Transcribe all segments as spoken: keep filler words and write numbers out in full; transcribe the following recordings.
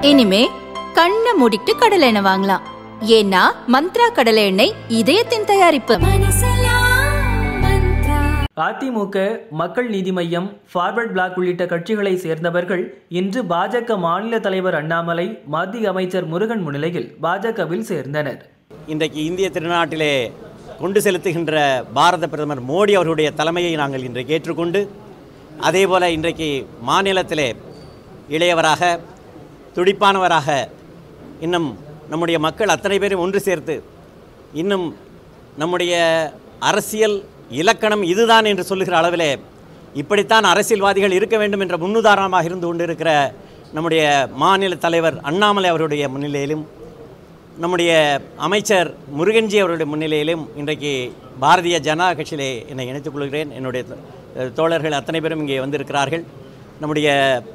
இனிமே கண்ணை மூடிட்டு கடலை எண்ணெய் வாங்கலாம். ஏன்னா மந்த்ரா கடலை எண்ணெய் இதயத்தின் தயாரிப்பு. அதிமுக, மக்கள் நீதி மய்யம், ஃபார்வர்ட் பிளாக் உள்ளிட்ட கட்சிகளை சேர்ந்தவர்கள் இன்று பாஜக மாநில தலைவர் அண்ணாமலை, மத்திய அமைச்சர் முருகன் முன்னிலையில் பாஜகவில் சேர்ந்தனர். இன்றைக்கு இந்திய திருநாட்டிலே கொண்டு செலுத்துகின்ற பாரத பிரதமர் மோடி அவர்களுடைய தலைமையை நாங்கள் இன்றைக்கு ஏற்றுக்கொண்டு, அதேபோல இன்றைக்கு மாநிலத்திலே இளையவராக, துடிப்பானவராக இன்னும் நம்முடைய மக்கள் அத்தனை பேரும் ஒன்று சேர்த்து இன்னும் நம்முடைய அரசியல் இலக்கணம் இதுதான் என்று சொல்லுகிற அளவிலே இப்படித்தான் அரசியல்வாதிகள் இருக்க வேண்டும் என்ற முன்னுதாரணமாக இருந்து கொண்டிருக்கிற நம்முடைய மாநில தலைவர் அண்ணாமலை அவருடைய முன்னிலையிலும், நம்முடைய அமைச்சர் முருகன்ஜி அவருடைய முன்னிலையிலும் இன்றைக்கு பாரதிய ஜனதா கட்சியிலே என்னை இணைத்துக் கொள்கிறேன். என்னுடைய தோழர்கள் அத்தனை பேரும் இங்கே வந்திருக்கிறார்கள். நம்முடைய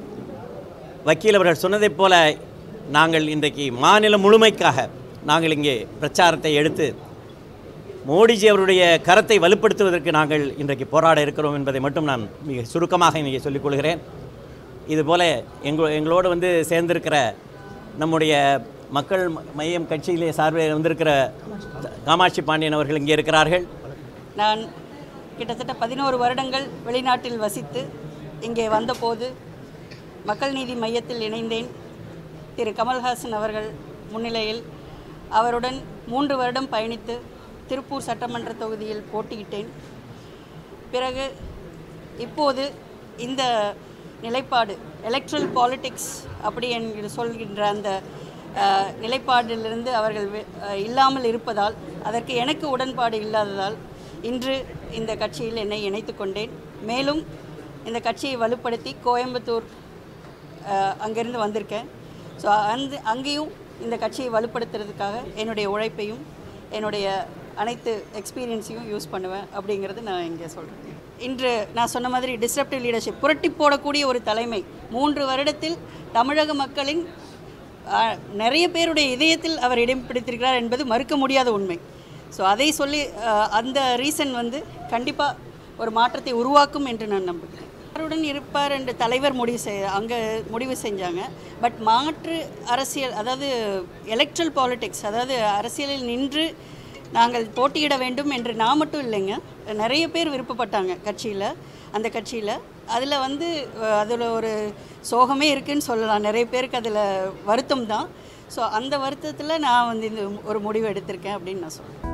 வக்கீல் அவர்கள் சொன்னதைப் போல நாங்கள் இன்றைக்கு மாநிலம் முழுமைக்காக நாங்கள் இங்கே பிரச்சாரத்தை எடுத்து மோடிஜி அவருடைய கரத்தை வலுப்படுத்துவதற்கு நாங்கள் இன்றைக்கு போராட இருக்கிறோம் என்பதை மட்டும் நான் மிக சுருக்கமாக இன்றைக்கி சொல்லிக்கொள்கிறேன். இதுபோல் எங்கள் எங்களோடு வந்து சேர்ந்திருக்கிற நம்முடைய மக்கள் மையம் கட்சியிலே சார்பில் வந்திருக்கிற காமாட்சி பாண்டியன் அவர்கள் இங்கே இருக்கிறார்கள். நான் கிட்டத்தட்ட பதினோரு வருடங்கள் வெளிநாட்டில் வசித்து இங்கே வந்தபோது மக்கள் நீதி மையத்தில் இணைந்தேன். திரு கமல்ஹாசன் அவர்கள் முன்னிலையில் அவருடன் மூன்று வருடம் பயணித்து திருப்பூர் சட்டமன்ற தொகுதியில் போட்டியிட்டேன். பிறகு இப்போது இந்த நிலைப்பாடு எலக்ட்ரல் பாலிடிக்ஸ் அப்படி என்று சொல்கின்ற அந்த நிலைப்பாடிலிருந்து அவர்கள் இல்லாமல் இருப்பதால், அதற்கு எனக்கு உடன்பாடு இல்லாததால் இன்று இந்த கட்சியில் என்னை இணைத்து கொண்டேன். மேலும் இந்த கட்சியை வலுப்படுத்தி கோயம்புத்தூர் அங்கேருந்து வந்திருக்கேன். ஸோ அந்த அங்கேயும் இந்த கட்சியை வலுப்படுத்துறதுக்காக என்னுடைய உழைப்பையும் என்னுடைய அனைத்து எக்ஸ்பீரியன்ஸையும் யூஸ் பண்ணுவேன் அப்படிங்கிறது நான் இங்கே சொல்கிறேன். இன்று நான் சொன்ன மாதிரி டிஸ்ரப்டிவ் லீடர்ஷிப், புரட்டி போடக்கூடிய ஒரு தலைமை, மூன்று வருடத்தில் தமிழக மக்களின் நிறைய பேருடைய இதயத்தில் அவர் இடம் பிடித்திருக்கிறார் என்பது மறுக்க முடியாத உண்மை. ஸோ அதை சொல்லி அந்த ரீசன் வந்து கண்டிப்பாக ஒரு மாற்றத்தை உருவாக்கும் என்று நான் நம்புகிறேன். யாருடன் இருப்பார் என்று தலைவர் முடிவு செய் அங்கே முடிவு செஞ்சாங்க. பட் மாற்று அரசியல், அதாவது எலக்ட்ரல் பாலிடிக்ஸ், அதாவது அரசியலில் நின்று நாங்கள் போட்டியிட வேண்டும் என்று நான் மட்டும் இல்லைங்க, நிறைய பேர் விருப்பப்பட்டாங்க கட்சியில், அந்த கட்சியில். அதில் வந்து அதில் ஒரு சோகமே இருக்குதுன்னு சொல்லலாம். நிறைய பேருக்கு அதில் வருத்தம் தான். ஸோ அந்த வருத்தத்தில் நான் வந்து இந்த ஒரு முடிவு எடுத்திருக்கேன் அப்படின்னு நான் சொல்கிறேன்.